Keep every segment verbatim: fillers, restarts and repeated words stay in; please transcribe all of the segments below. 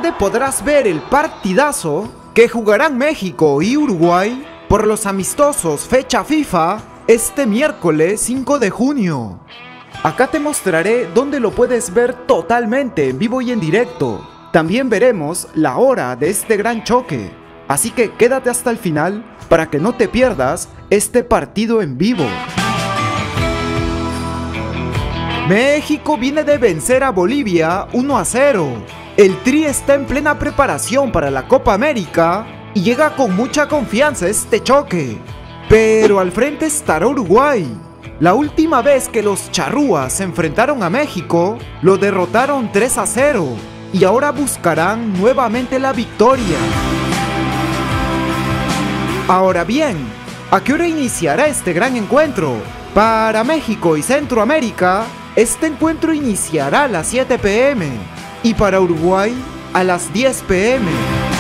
donde podrás ver el partidazo que jugarán México y Uruguay por los amistosos fecha FIFA este miércoles cinco de junio. Acá te mostraré dónde lo puedes ver totalmente en vivo y en directo. También veremos la hora de este gran choque, así que quédate hasta el final para que no te pierdas este partido en vivo. México viene de vencer a Bolivia uno a cero. El Tri está en plena preparación para la Copa América y llega con mucha confianza a este choque. Pero al frente estará Uruguay. La última vez que los charrúas se enfrentaron a México, lo derrotaron tres a cero y ahora buscarán nuevamente la victoria. Ahora bien, ¿a qué hora iniciará este gran encuentro? Para México y Centroamérica, este encuentro iniciará a las siete pe eme y para Uruguay a las diez pe eme.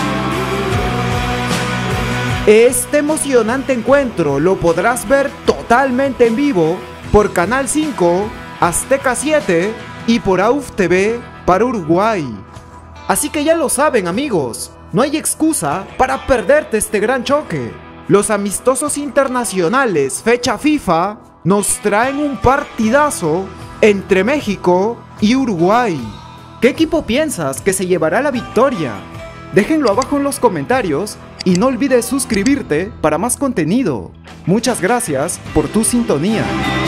Este emocionante encuentro lo podrás ver totalmente en vivo por Canal cinco, Azteca siete y por A U F T V para Uruguay. Así que ya lo saben, amigos, no hay excusa para perderte este gran choque. Los amistosos internacionales fecha FIFA nos traen un partidazo entre México y Uruguay. ¿Qué equipo piensas que se llevará la victoria? Déjenlo abajo en los comentarios y no olvides suscribirte para más contenido. Muchas gracias por tu sintonía.